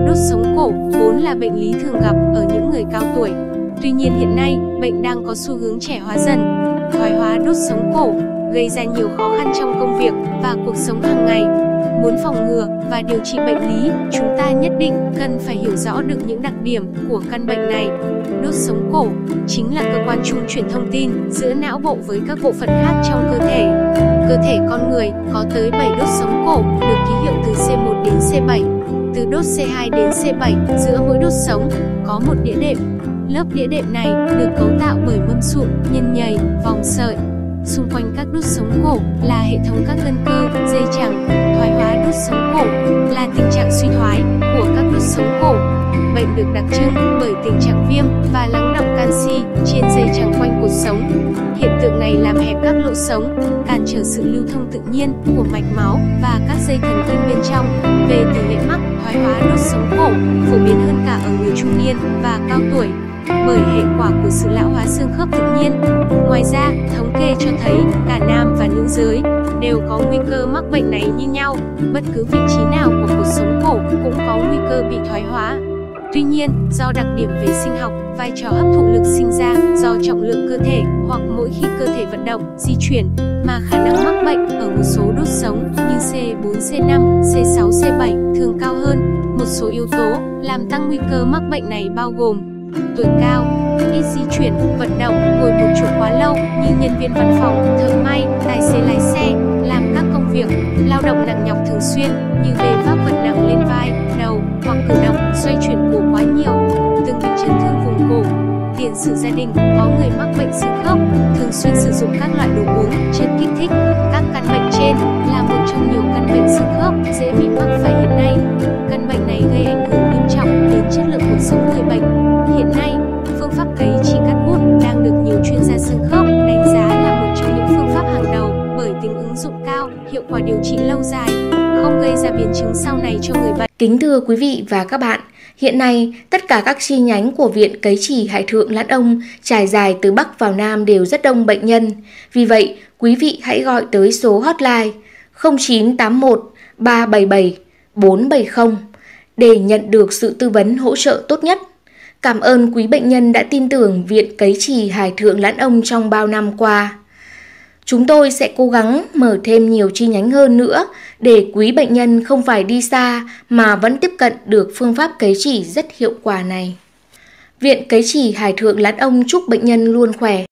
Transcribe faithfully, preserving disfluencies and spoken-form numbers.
đốt sống cổ vốn là bệnh lý thường gặp ở những người cao tuổi. Tuy nhiên hiện nay, bệnh đang có xu hướng trẻ hóa dần. Thoái hóa đốt sống cổ gây ra nhiều khó khăn trong công việc và cuộc sống hàng ngày. Muốn phòng ngừa và điều trị bệnh lý, chúng ta nhất định cần phải hiểu rõ được những đặc điểm của căn bệnh này. Đốt sống cổ chính là cơ quan trung chuyển thông tin giữa não bộ với các bộ phận khác trong cơ thể. Cơ thể con người có tới bảy đốt sống cổ, được ký hiệu từ C một đến C bảy. Từ đốt C hai đến C bảy, giữa mỗi đốt sống có một đĩa đệm. Lớp đĩa đệm này được cấu tạo bởi mâm sụn, nhân nhầy, vòng sợi. Xung quanh các đốt sống cổ là hệ thống các gân cơ, dây chằng. Thoái hóa đốt sống cổ là tình trạng suy thoái của các đốt sống cổ. Bệnh được đặc trưng bởi tình trạng viêm và lắng đọng canxi trên dây chằng quanh cột sống. Hiện tượng này làm hẹp các lỗ sống, cản trở sự lưu thông tự nhiên của mạch máu và các dây thần kinh bên trong. Về tỷ lệ mắc thoái hóa đốt sống cổ phổ biến hơn cả ở người trung niên và cao tuổi, bởi hệ quả của sự lão hóa xương khớp tự nhiên. Ngoài ra, thống kê cho thấy cả nam và nữ giới đều có nguy cơ mắc bệnh này như nhau. Bất cứ vị trí nào của cột sống cổ cũng có nguy cơ bị thoái hóa. Tuy nhiên, do đặc điểm về sinh học, vai trò hấp thụ lực sinh ra do trọng lượng cơ thể hoặc mỗi khi cơ thể vận động, di chuyển mà khả năng mắc bệnh ở một số đốt sống như C bốn, C năm, C sáu, C bảy thường cao hơn. Một số yếu tố làm tăng nguy cơ mắc bệnh này bao gồm tuổi cao, ít di chuyển, vận động, ngồi một chỗ quá lâu như nhân viên văn phòng, thợ may, tài xế lái xe, làm các công việc, lao động nặng nhọc thường xuyên như bê vác vật nặng lên vai, đầu hoặc cử động, xoay chuyển cổ quá nhiều, từng bị chấn thương vùng cổ. Tiền sử gia đình có người mắc bệnh xương khớp, thường xuyên sử dụng các loại đồ uống, chất kích thích. Các căn bệnh trên là một trong nhiều căn bệnh xương khớp dễ bị mắc phải hiện nay. Căn bệnh này gây ảnh hưởng nghiêm trọng đến chất lượng cuộc sống người bệnh. Hiện nay, phương pháp cấy chỉ Catgut đang được nhiều chuyên gia xương khớp đánh giá là một trong những phương pháp hàng đầu bởi tính ứng dụng cao, hiệu quả điều trị lâu dài, không gây ra biến chứng sau này cho người bệnh. Kính thưa quý vị và các bạn, hiện nay tất cả các chi nhánh của Viện Cấy chỉ Hải Thượng Lãn Ông trải dài từ Bắc vào Nam đều rất đông bệnh nhân. Vì vậy, quý vị hãy gọi tới số hotline không chín tám một ba bảy bảy bốn bảy không để nhận được sự tư vấn hỗ trợ tốt nhất. Cảm ơn quý bệnh nhân đã tin tưởng Viện Cấy chỉ Hải Thượng Lãn Ông trong bao năm qua. Chúng tôi sẽ cố gắng mở thêm nhiều chi nhánh hơn nữa để quý bệnh nhân không phải đi xa mà vẫn tiếp cận được phương pháp cấy chỉ rất hiệu quả này. Viện Cấy chỉ Hải Thượng Lãn Ông chúc bệnh nhân luôn khỏe.